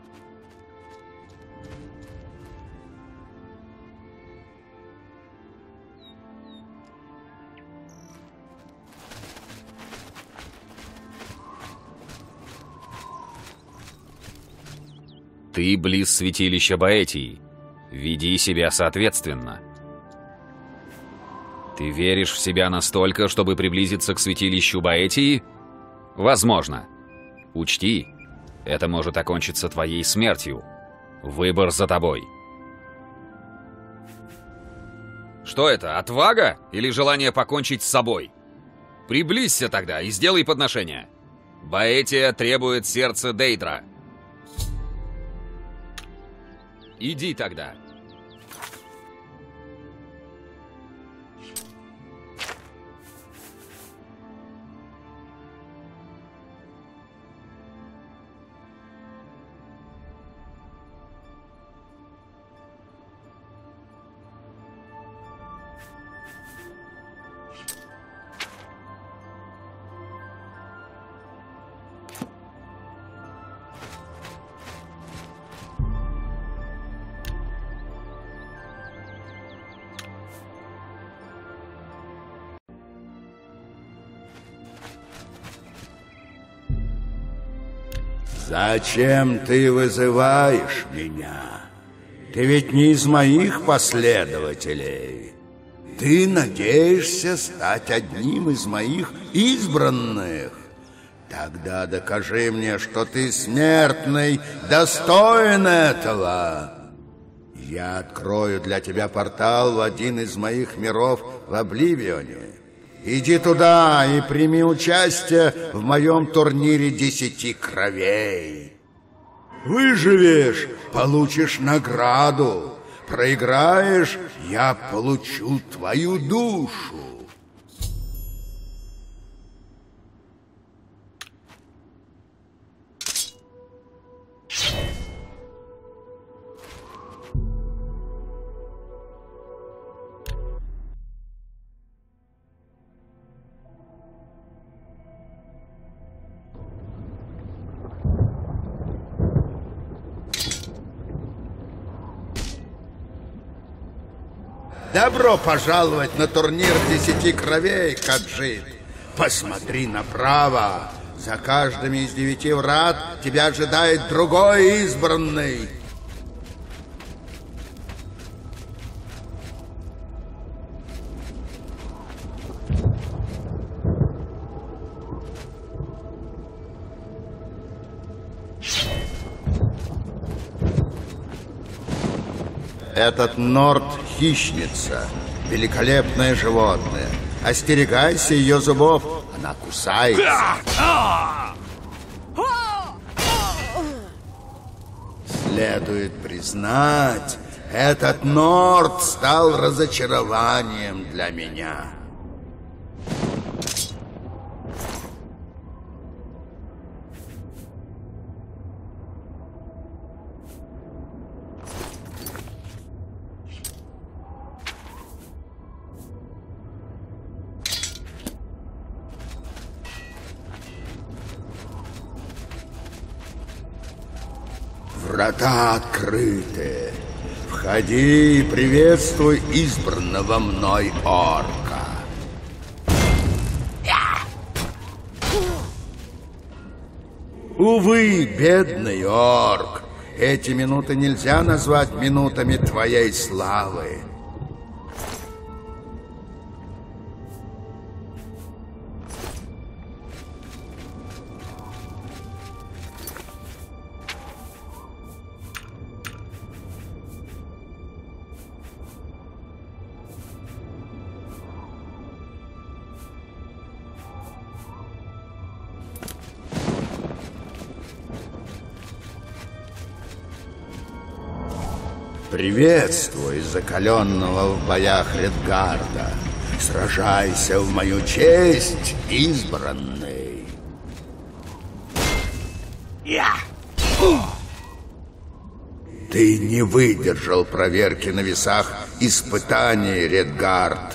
Ты близ святилища Боэтии. Веди себя соответственно. Ты веришь в себя настолько, чтобы приблизиться к святилищу Боэтии? Возможно. Учти, это может окончиться твоей смертью. Выбор за тобой. Что это, отвага или желание покончить с собой? Приблизься тогда и сделай подношение. Боэтия требует сердца Дейдра. Иди тогда. Зачем ты вызываешь меня? Ты ведь не из моих последователей. Ты надеешься стать одним из моих избранных. Тогда докажи мне, что ты смертный, достоин этого. Я открою для тебя портал в один из моих миров в Обливионе. Иди туда и прими участие в моем турнире 10 кровей. Выживешь, получишь награду. Проиграешь, я получу твою душу. Добро пожаловать на турнир 10 кровей, Каджит. Посмотри направо. За каждыми из 9 врат тебя ожидает другой избранный. Этот Норд — хищница, великолепное животное. Остерегайся ее зубов, она кусается. Следует признать, этот Норд стал разочарованием для меня. Врата открыты. Входи и приветствуй избранного мной орка. Увы, бедный орк, эти минуты нельзя назвать минутами твоей славы. Приветствуй закаленного в боях Редгарда. Сражайся в мою честь, избранный. Ты не выдержал проверки на весах испытаний, Редгард.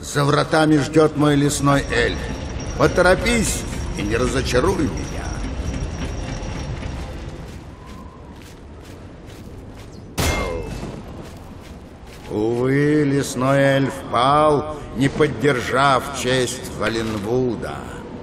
За вратами ждет мой лесной эльф. Поторопись и не разочаруй меня. Увы, лесной эльф пал, не поддержав честь Валенвуда.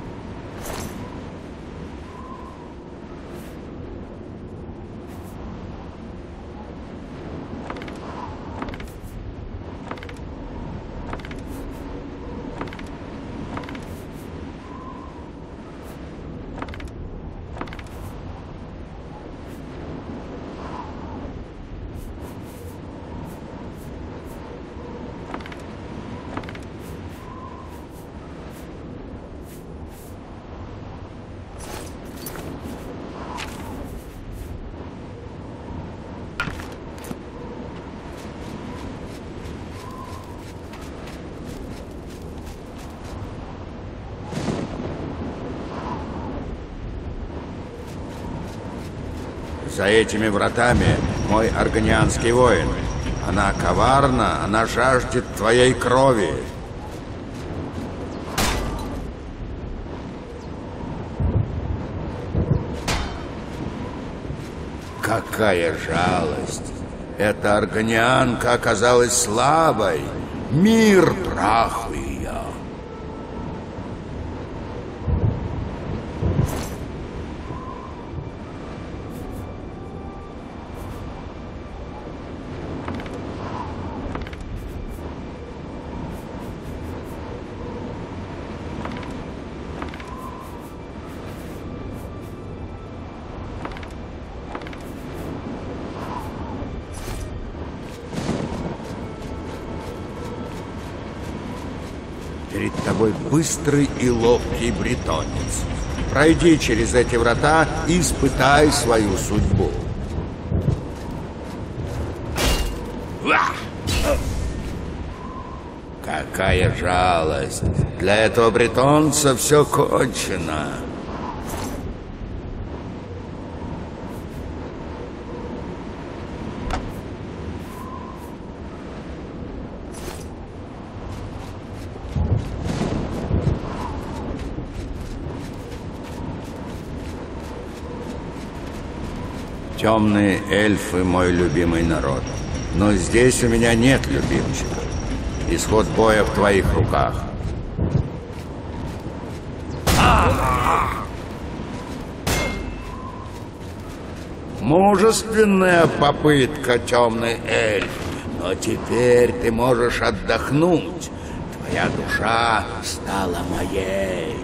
За этими вратами мой аргонианский воин. Она коварна, она жаждет твоей крови. Какая жалость! Эта аргонианка оказалась слабой. Мир праху ее. Перед тобой быстрый и ловкий бретонец. Пройди через эти врата и испытай свою судьбу. Какая жалость! Для этого бретонца все кончено. Темные эльфы — мой любимый народ. Но здесь у меня нет любимчиков. Исход боя в твоих руках. Мужественная попытка, темный эльф. Но теперь ты можешь отдохнуть. Твоя душа стала моей.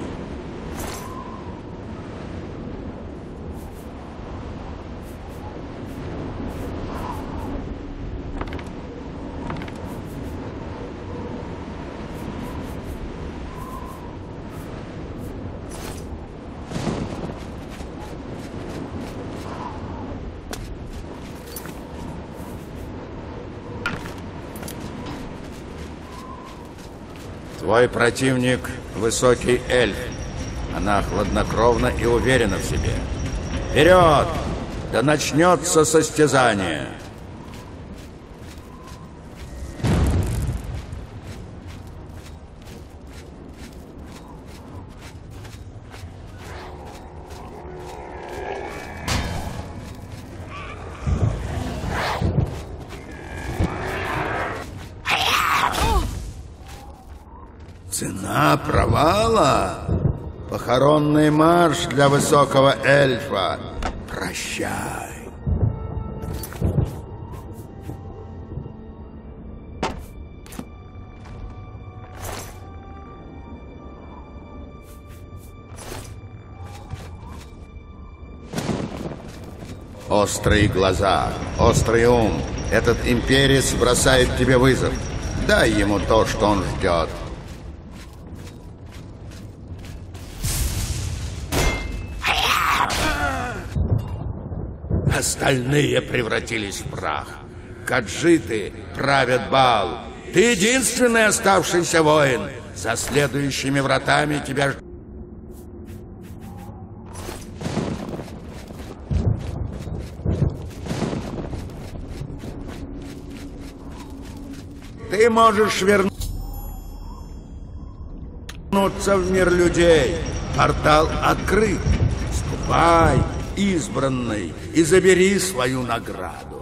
Твой противник — высокий эльф. Она хладнокровна и уверена в себе. Вперед! Да начнется состязание! Цена провала? Похоронный марш для высокого эльфа. Прощай. Острые глаза, острый ум. Этот имперец бросает тебе вызов. Дай ему то, что он ждет. Остальные превратились в прах. Каджиты правят бал. Ты единственный оставшийся воин. За следующими вратами тебя ждет. Ты можешь вернуть... вернуться в мир людей. Портал открыт. Ступай, избранный, и забери свою награду.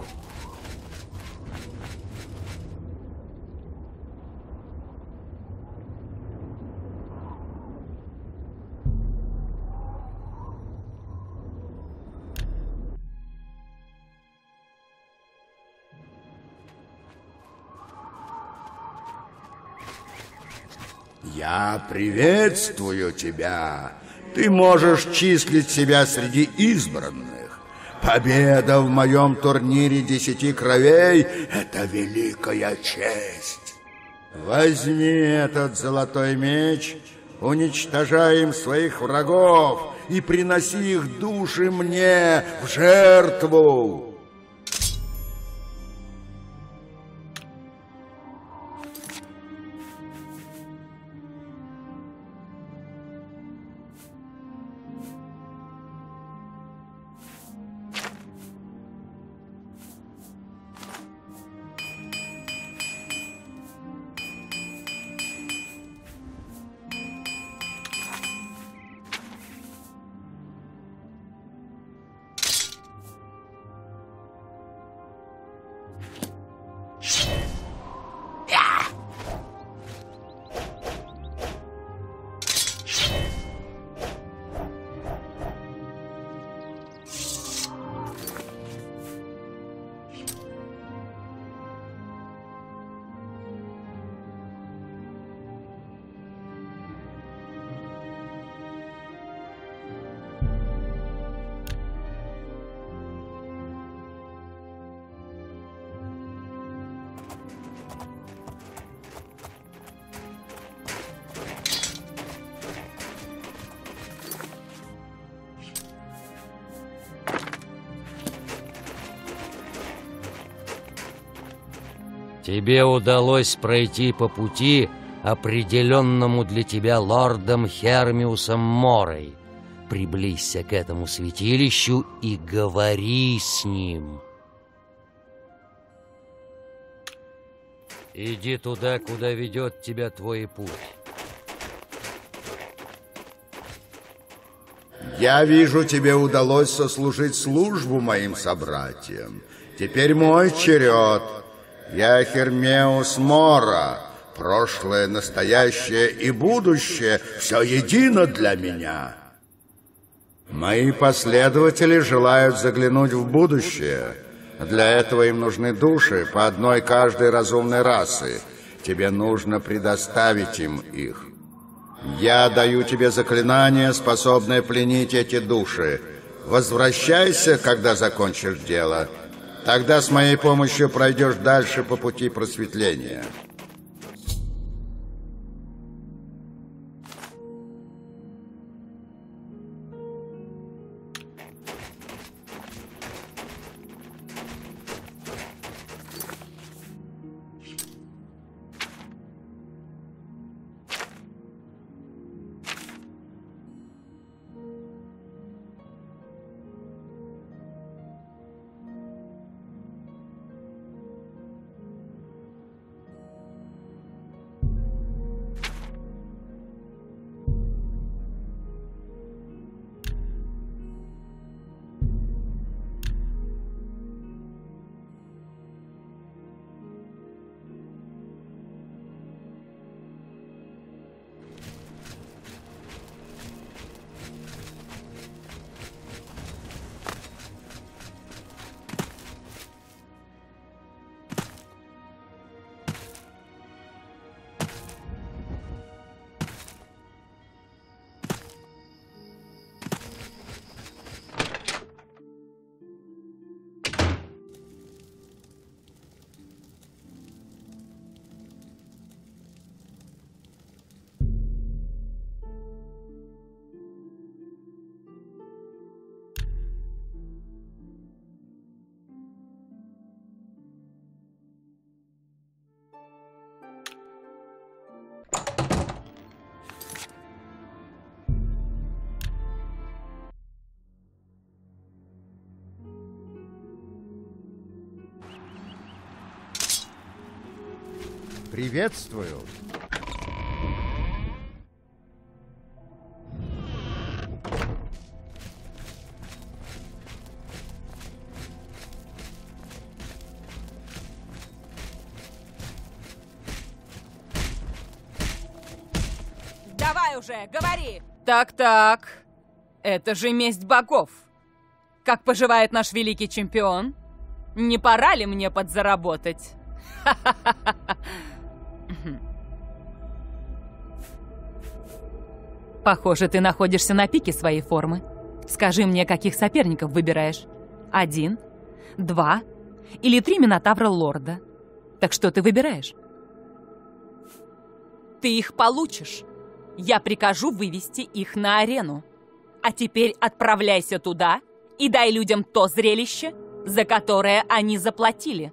Я приветствую тебя. Ты можешь числить себя среди избранных. Победа в моем турнире 10 кровей — это великая честь. Возьми этот золотой меч, уничтожай им своих врагов и приноси их души мне в жертву. Тебе удалось пройти по пути, определенному для тебя лордом Хермиусом Морой. Приблизься к этому святилищу и говори с ним. Иди туда, куда ведет тебя твой путь. Я вижу, тебе удалось сослужить службу моим собратьям. Теперь мой черед. Я Хермеус Мора. Прошлое, настоящее и будущее все едино для меня. Мои последователи желают заглянуть в будущее. Для этого им нужны души, по одной каждой разумной расы. Тебе нужно предоставить им их. Я даю тебе заклинание, способное пленить эти души. Возвращайся, когда закончишь дело. Тогда с моей помощью пройдешь дальше по пути просветления. Приветствую. Давай уже, говори! Так-так, это же месть богов. Как поживает наш великий чемпион? Не пора ли мне подзаработать? Похоже, ты находишься на пике своей формы. Скажи мне, каких соперников выбираешь? 1, 2 или 3 Минотавра Лорда? Так что ты выбираешь? Ты их получишь. Я прикажу вывести их на арену. А теперь отправляйся туда и дай людям то зрелище, за которое они заплатили.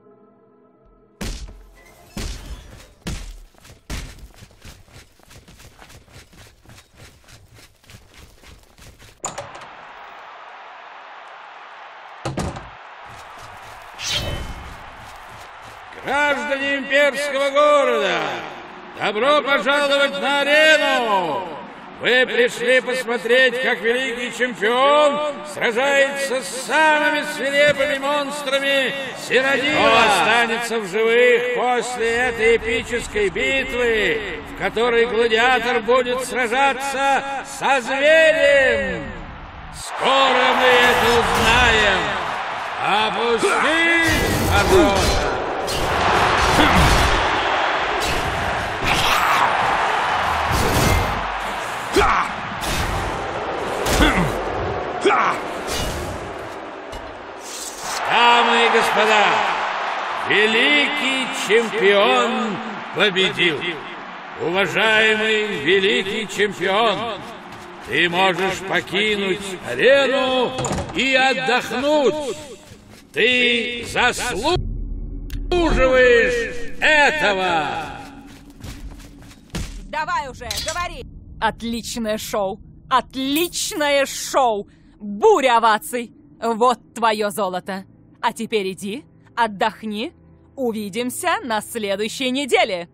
Граждане имперского города, добро пожаловать на арену! Вы пришли посмотреть, как великий чемпион сражается с самыми свирепыми монстрами Сиродила. Кто останется в живых после этой эпической битвы, в которой гладиатор будет сражаться со зверем? Скоро мы это узнаем. Опустить ворота! Дамы и господа, великий чемпион победил. Уважаемый великий чемпион, ты можешь покинуть арену и отдохнуть. Ты заслуживаешь этого. Давай уже, говори. Отличное шоу. Отличное шоу. Буря оваций. Вот твое золото. А теперь иди, отдохни. Увидимся на следующей неделе.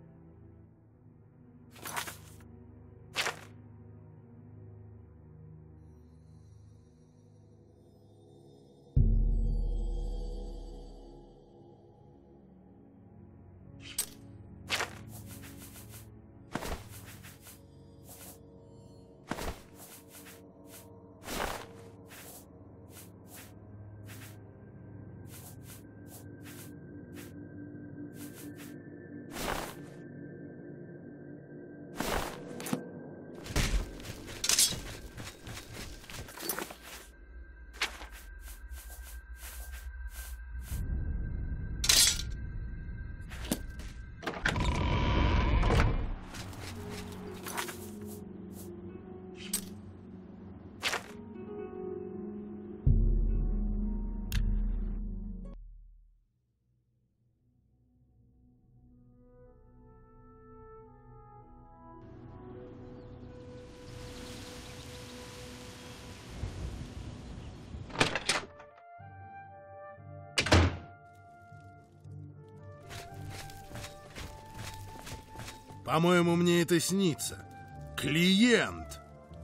По-моему, мне это снится. Клиент.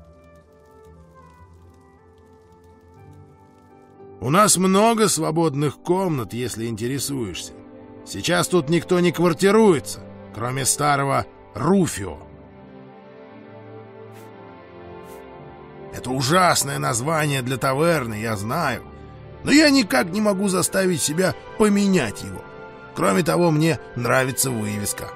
У нас много свободных комнат, если интересуешься. Сейчас тут никто не квартируется, кроме старого Руфио. Это ужасное название для таверны, я знаю. Но я никак не могу заставить себя поменять его. Кроме того, мне нравится вывеска.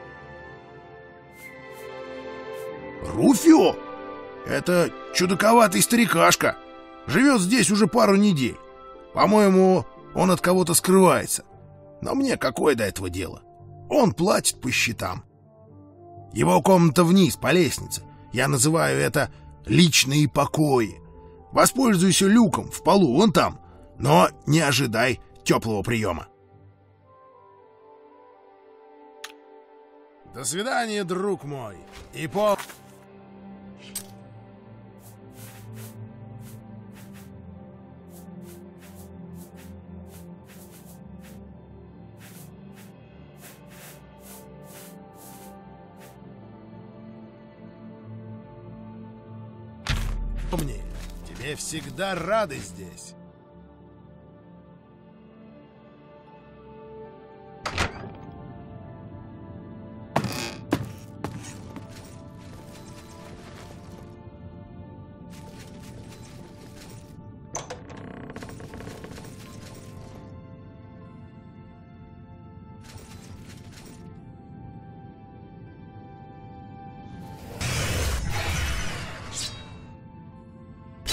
Руфио? Это чудаковатый старикашка. Живет здесь уже пару недель. По-моему, он от кого-то скрывается. Но мне какое до этого дело? Он платит по счетам. Его комната вниз, по лестнице. Я называю это личные покои. Воспользуйся люком в полу, вон там. Но не ожидай теплого приема. До свидания, друг мой. И по... Помни, тебе всегда рады здесь.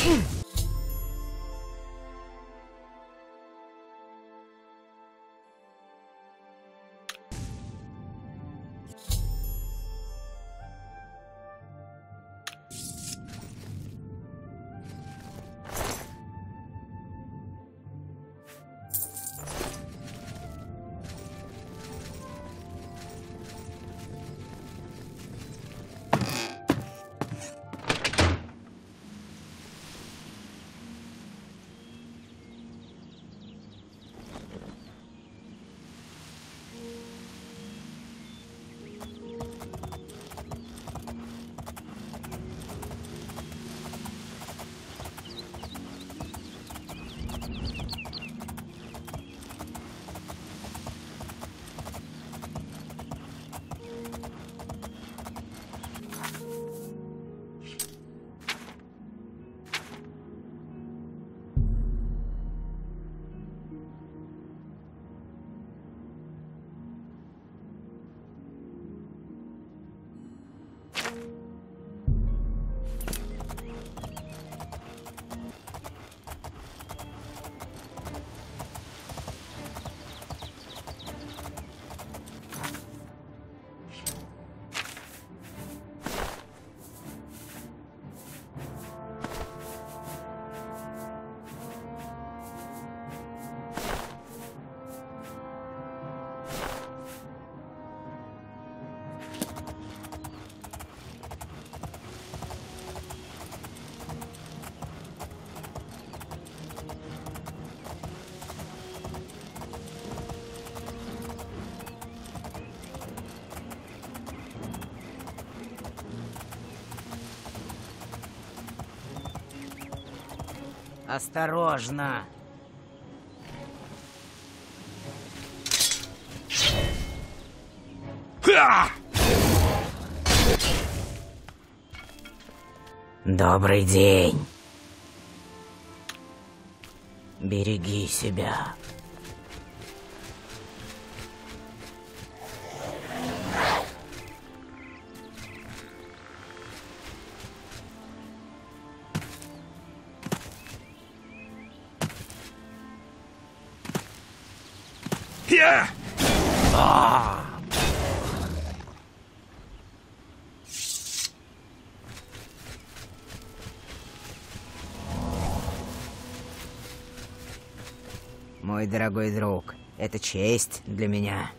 Осторожно! Добрый день. Береги себя. Мой дорогой друг, это честь для меня.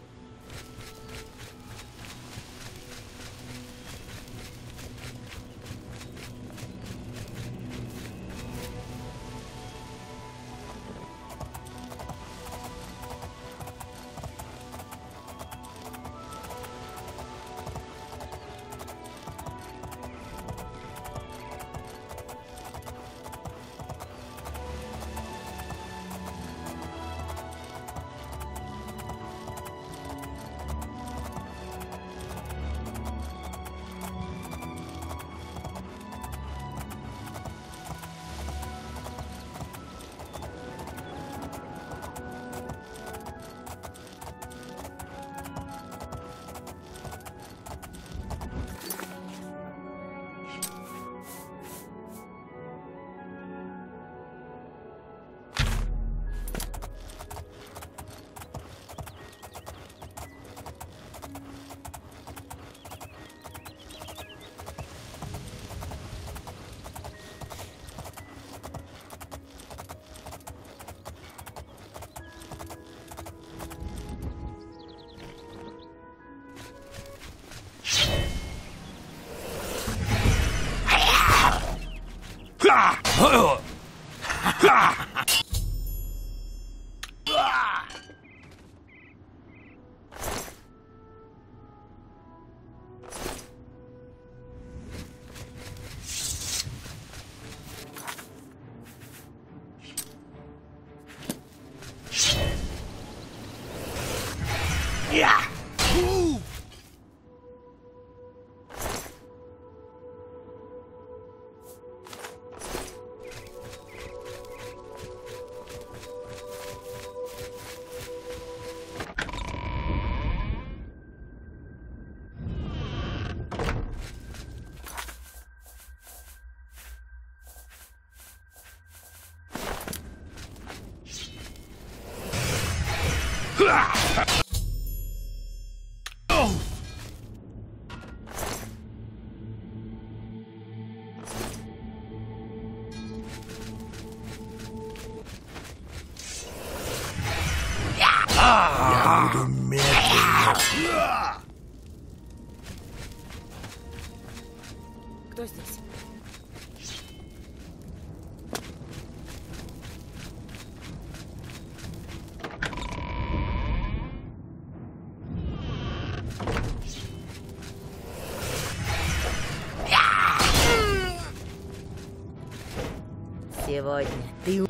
Я буду медленно. Кто здесь? Сегодня ты...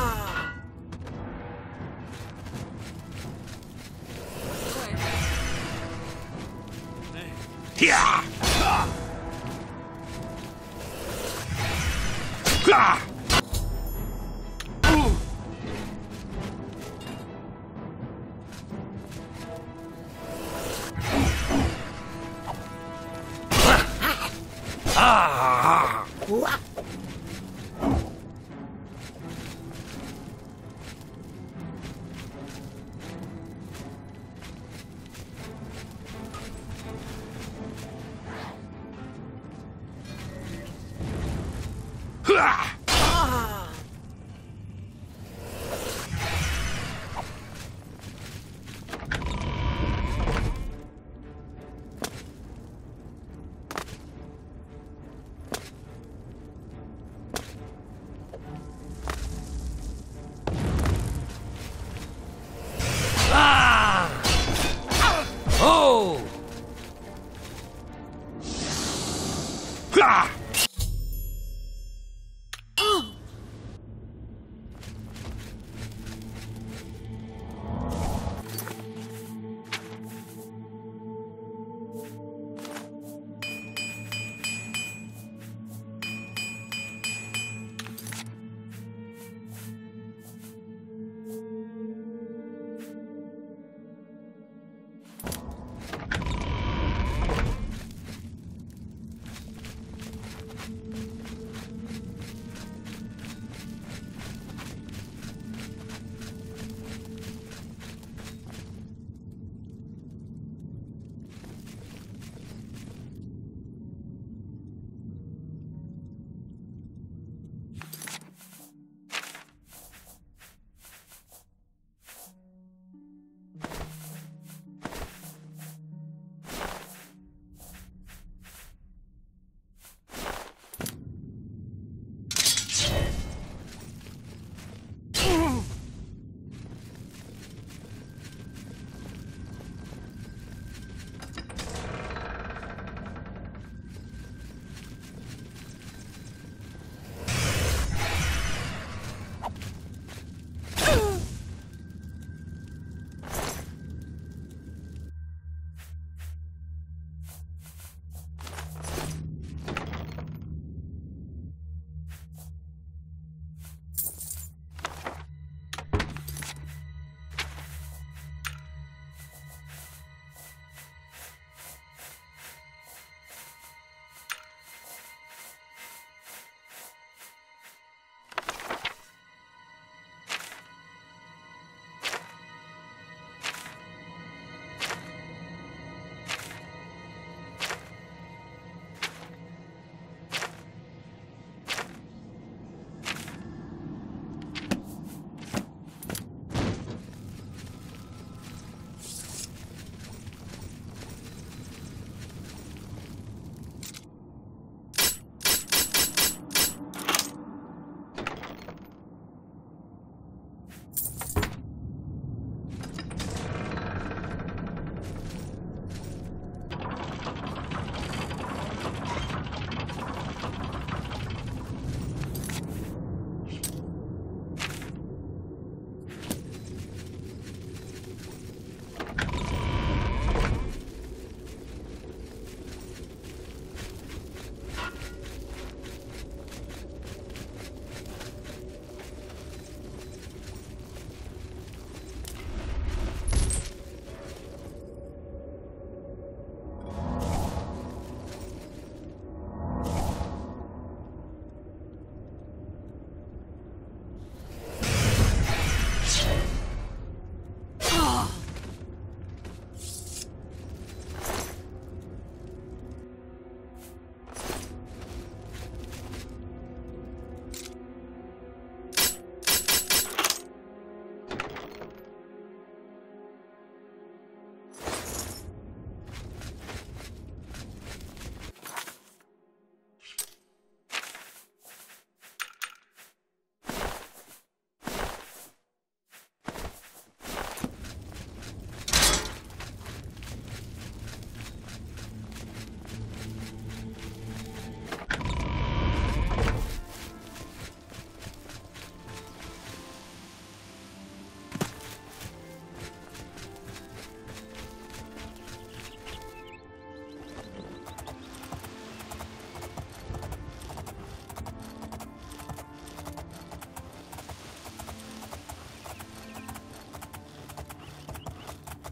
Оу!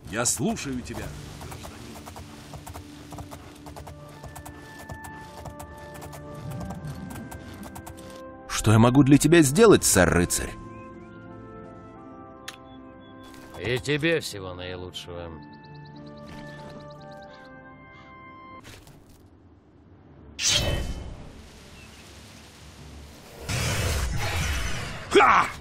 Я слушаю тебя. Что я могу для тебя сделать, сэр-рыцарь? И тебе всего наилучшего. Ха!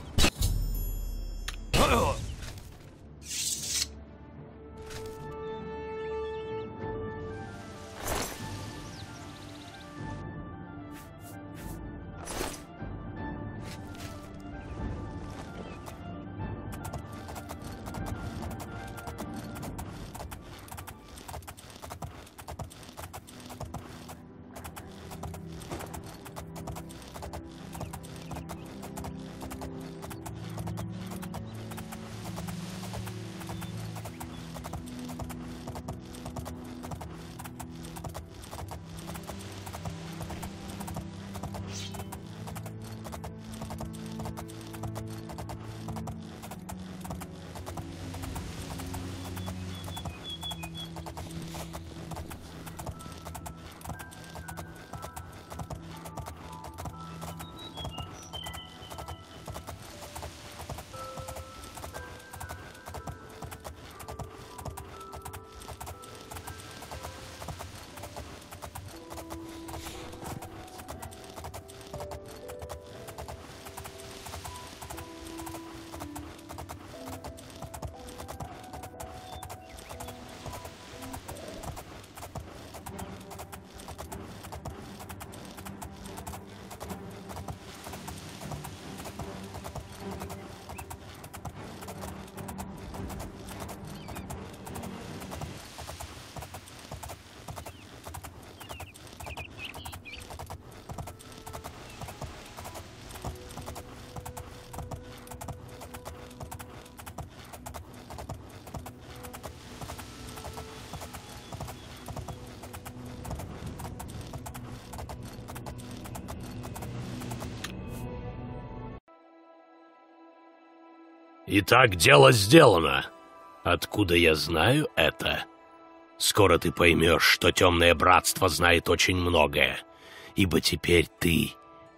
Итак, дело сделано. Откуда я знаю это? Скоро ты поймешь, что Темное Братство знает очень многое, ибо теперь ты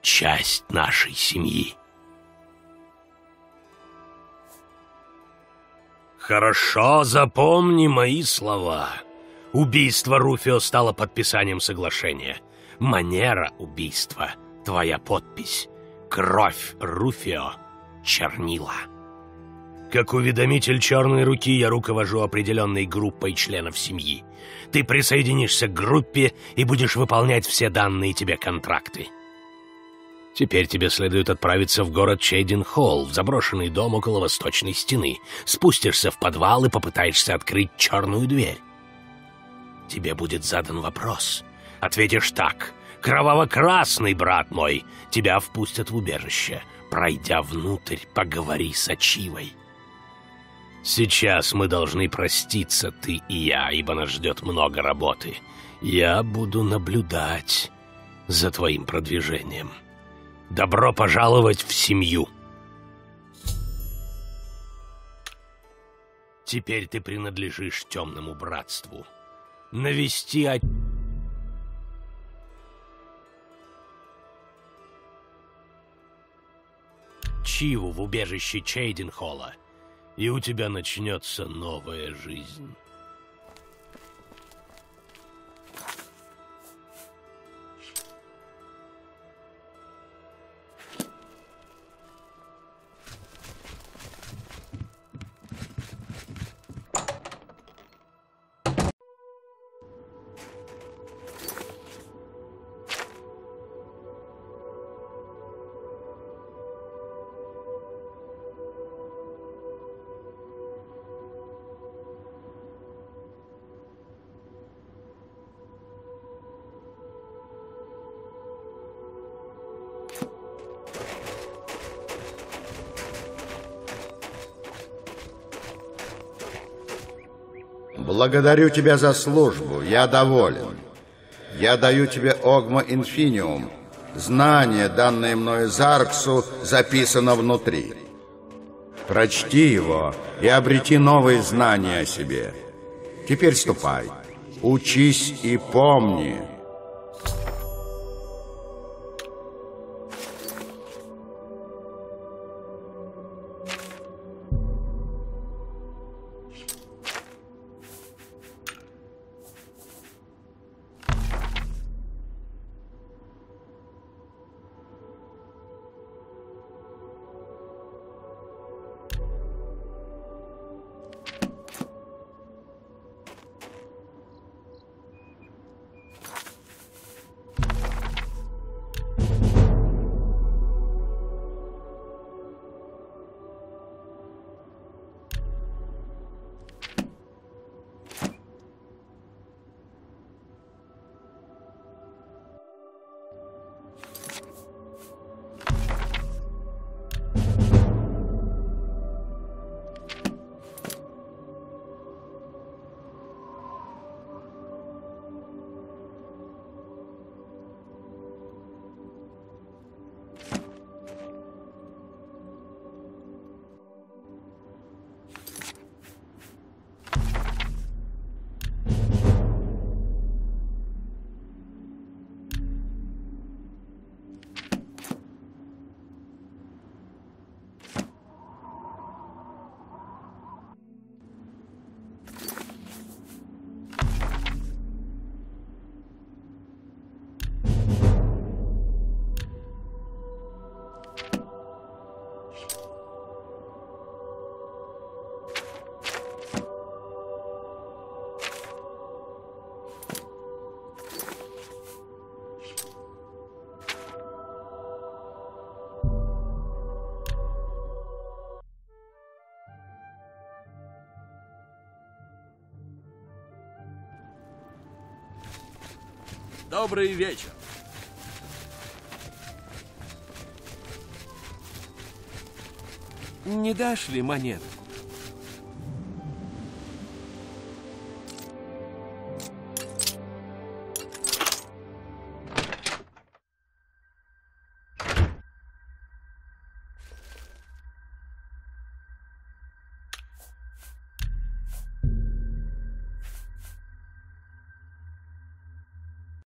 часть нашей семьи. Хорошо, запомни мои слова. Убийство Руфио стало подписанием соглашения. Манера убийства — твоя подпись. Кровь Руфио — чернила. Как уведомитель Черной Руки я руковожу определенной группой членов семьи. Ты присоединишься к группе и будешь выполнять все данные тебе контракты. Теперь тебе следует отправиться в город Чейден-Холл, в заброшенный дом около Восточной Стены. Спустишься в подвал и попытаешься открыть черную дверь. Тебе будет задан вопрос. Ответишь так: «Кроваво-красный, брат мой, тебя впустят в убежище. Пройдя внутрь, поговори с Ачивой». Сейчас мы должны проститься, ты и я, ибо нас ждет много работы. Я буду наблюдать за твоим продвижением. Добро пожаловать в семью. Теперь ты принадлежишь Темному Братству. Навести Ачиву в убежище Чейден-Холла, и у тебя начнется новая жизнь. Благодарю тебя за службу, я доволен. Я даю тебе Огма Инфиниум. Знание, данное мною Зарксу, записано внутри. Прочти его и обрети новые знания о себе. Теперь ступай, учись и помни. Добрый вечер. Не дашь ли монетку?